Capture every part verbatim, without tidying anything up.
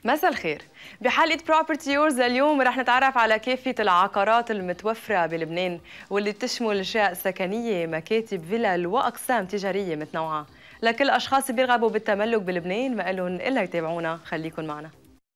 مساء الخير. بحلقة بروبرتي يورز اليوم رح نتعرف على كافة العقارات المتوفرة بلبنان واللي بتشمل شقق سكنية، مكاتب، فيلل وأقسام تجارية متنوعة. لكل الأشخاص اللي بيرغبوا بالتملك بلبنان ما لهم إلا يتابعونا، خليكن معنا.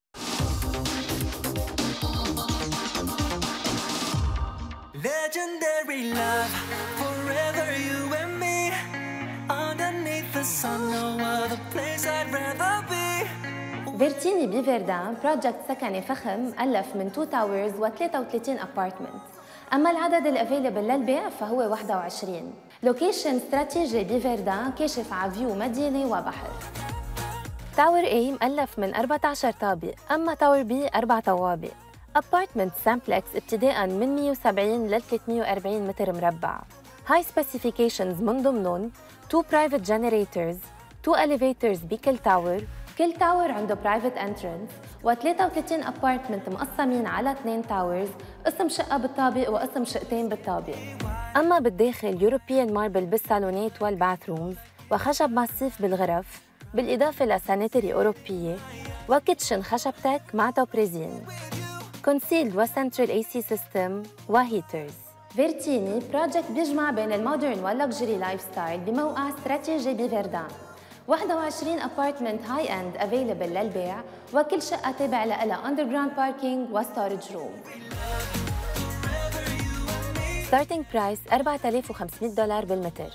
Legendary love, forever you and me. Underneath the sun, no other place I'd rather be. فيرتيني بفيردان بروجكت سكني فخم مؤلف من تو تاورز و ثلاثة وثلاثين ابارتمنت، اما العدد الافيلبل للبيع فهو واحد وعشرين. لوكيشن استراتيجي بفيردان كاشف على فيو مدينه وبحر. تاور A مؤلف من أربعة عشر طابق، اما تاور B أربع طوابق. ابارتمنت سامبلكس ابتداء من مية وسبعين ل ثلاثمية وأربعين متر مربع. هاي سبيسيفيكيشنز من ضمنهم تو برايفت جنريتورز، تو elevators بكل تاور، كل تاور عنده برايفت انترنس، و33 ابارتمنت مقسمين على اثنين تاورز، قسم شقه بالطابق وقسم شقتين بالطابق. اما بالداخل يوروبيان ماربل بالصالونات والباثرومز، وخشب ماسيف بالغرف، بالاضافه لسانيتري اوروبيه، وكيتشن خشب تك مع توبريزين، كونسيلد وسنترال اي سي سيستم وهيترز. فيرتيني بروجكت بيجمع بين المودرن واللكجري لايف ستايل بموقع استراتيجي بفيردان. واحد وعشرين ابارتمنت هاي اند افيلبل للبيع، وكل شقه تابع لها اندر جراوند باركينج وستورج روم. ستارتنج برايس أربعة آلاف وخمسمية دولار بالمتر.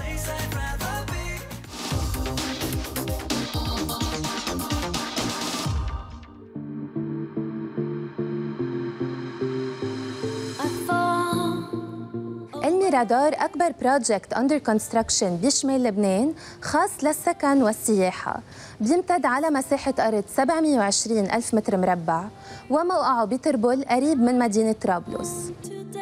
الميرادور أكبر بروجكت أندر كونستراكشن بشمال لبنان، خاص للسكن والسياحة، بيمتد على مساحة أرض سبعمية وعشرين ألف متر مربع، وموقعه بتربل قريب من مدينة طرابلس.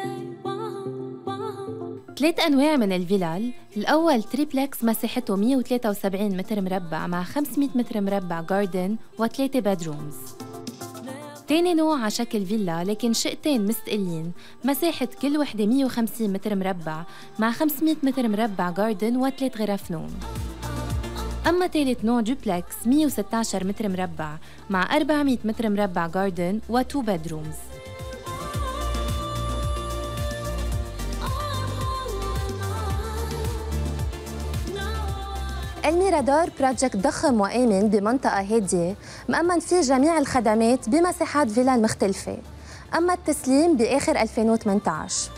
ثلاث أنواع من الفلل، الأول تريبلكس مساحته مية وثلاثة وسبعين متر مربع مع خمسمية متر مربع جاردن وثلاثة بدرومز. تاني نوع على شكل فيلا لكن شقتين مستقلين، مساحة كل وحدة مية وخمسين متر مربع مع خمسمية متر مربع جاردن وثلاث غرف نوم. أما ثالث نوع دوبلكس مية وستة عشر متر مربع مع أربعمية متر مربع جاردن وتو بدرومز. الميرادور بروجكت ضخم وآمن بمنطقة هادية، مأمن فيه جميع الخدمات بمساحات فيلل مختلفة، أما التسليم بآخر ألفين وثمانية عشر.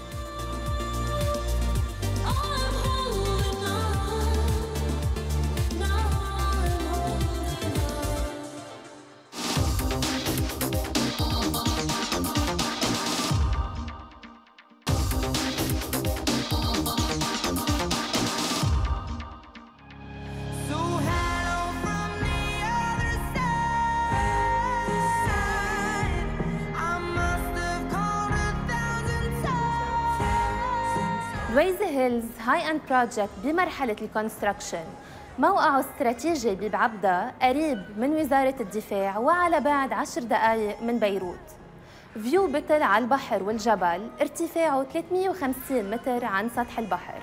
لويزي هيلز هاي اند بروجكت بمرحلة الكونستراكشن، موقعه استراتيجي ببعبدة قريب من وزارة الدفاع وعلى بعد عشر دقائق من بيروت. فيو بطل على البحر والجبل، ارتفاعه ثلاثمية وخمسين متر عن سطح البحر.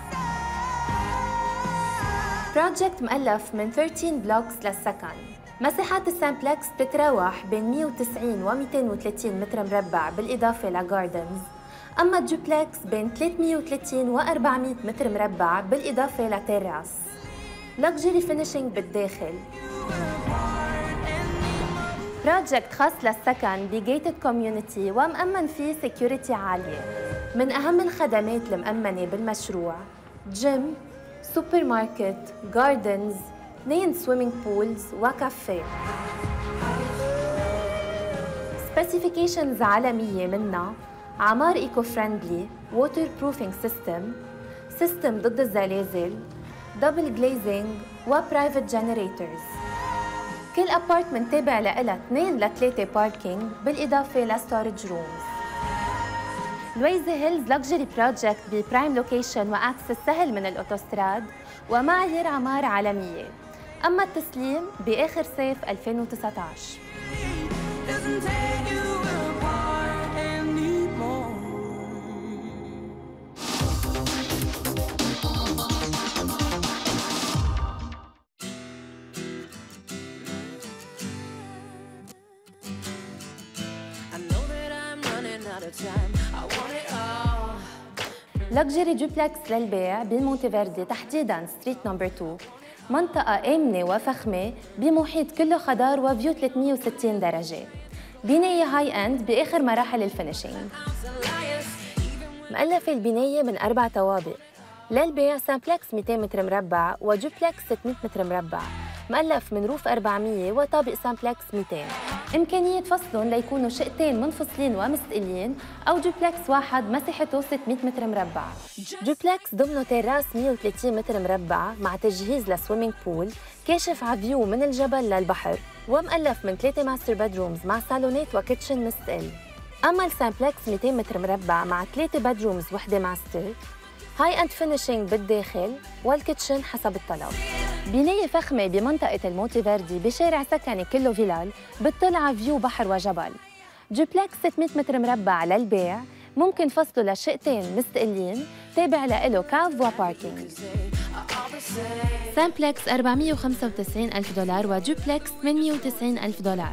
بروجكت مؤلف من ثلاثة عشر بلوكس للسكن، مساحات السامبلكس بتتراوح بين مية وتسعين و ميتين وثلاثين متر مربع بالإضافة لجاردنز، أما الدوبلكس بين ثلاثمية وثلاثين و أربعمية متر مربع بالإضافة لتيراس. لكجري فينيشينج بالداخل. بروجكت خاص للسكن بجيتد كوميونيتي ومأمن فيه سيكيورتي عالية. من أهم الخدمات المأمنة بالمشروع جيم، سوبر ماركت، جاردنز، اثنين سويمينج بولز وكافيه. سبيسيفيكيشنز عالمية منها عمار ايكو فريندلي، ووتر بروفينج سيستم، سيستم ضد الزلازل، دبل جليزنج وبرايفت جنريتورز. كل ابارتمنت تابع لها اثنين لثلاثة باركينج بالإضافة لستورج رومز. لويزي هيلز لكجري بروجكت ببرايم لوكيشن واكسس سهل من الاوتوستراد ومعايير عمار عالمية. أما التسليم بآخر صيف ألفين وتسعة عشر. لكجري دوبلكس للبيع بالمونتيفيردي تحديداً ستريت نمبر اثنين، منطقة آمنة وفخمة بمحيط كله خضار وفيو ثلاثمية وستين درجة. بناية هاي اند بآخر مراحل الفينيشينج. مؤلفة البناية من أربع طوابق. للبيع سامبلكس مئتين متر مربع ودوبلكس ستمية متر مربع، مؤلف من روف أربعمية وطابق سامبلكس مئتين. إمكانية فصلهم ليكونوا شقتين منفصلين ومستقلين أو دوبلكس واحد مساحته ستمية متر مربع. دوبلكس ضمنه تراس مئة وثلاثين متر مربع مع تجهيز لسويمينج بول كاشف على فيو من الجبل للبحر، ومؤلف من ثلاثة ماستر بدرومز مع صالونات وكيتشن مستقل. أما السامبلكس مئتين متر مربع مع ثلاثة بدرومز وحدة ماستر، هاي اند فينيشينج بالداخل والكيتشن حسب الطلب. بناية فخمة بمنطقة المونتيفيردي بشارع سكني كله فيلال بتطل على فيو بحر وجبل. دوبلكس ستمية متر مربع للبيع، ممكن فصله لشقتين مستقلين تابع له كاف وباركينج. سامبلكس أربعمية وخمسة وتسعين ألف دولار ودوبلكس ثمانمية وتسعين ألف دولار.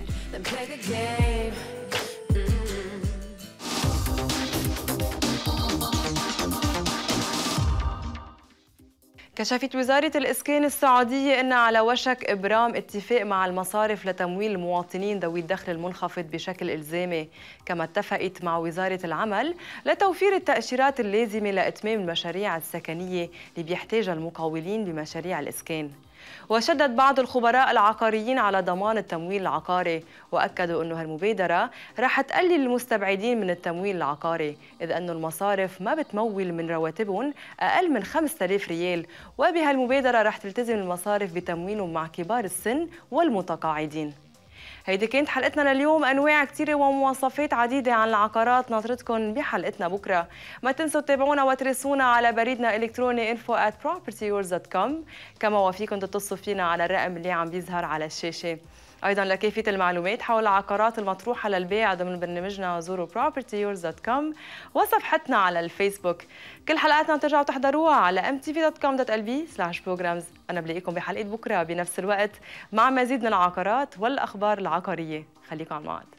كشفت وزارة الإسكان السعودية أنها على وشك إبرام اتفاق مع المصارف لتمويل المواطنين ذوي الدخل المنخفض بشكل إلزامي، كما اتفقت مع وزارة العمل لتوفير التأشيرات اللازمة لإتمام المشاريع السكنية اللي بيحتاجها المقاولين بمشاريع الإسكان. وشدد بعض الخبراء العقاريين على ضمان التمويل العقاري، وأكدوا أنه هالمبادرة رح تقلل المستبعدين من التمويل العقاري، إذ أن المصارف ما بتمول من رواتبهم أقل من خمسة آلاف ريال، وبهالمبادرة رح تلتزم المصارف بتمويلهم مع كبار السن والمتقاعدين. هيدي كانت حلقتنا لليوم، انواع كثيره ومواصفات عديده عن العقارات ناطرتكم بحلقتنا بكره. ما تنسوا تتابعونا وترسونا على بريدنا الالكتروني انفو آت بروبرتي يورز دوت كوم، كما وفيكم تتصلوا فينا على الرقم اللي عم بيظهر على الشاشه. ايضا لكافه المعلومات حول العقارات المطروحه للبيع ضمن برنامجنا زوروا بروبرتي يورز دوت كوم وصفحتنا على الفيسبوك. كل حلقاتنا بترجعوا تحضروها على ام تي في دوت كوم دوت ال بي سلاش بروجرامز. انا بلاقيكم بحلقه بكره بنفس الوقت مع مزيد من العقارات والاخبار العقاريه. خليكم على الموعد.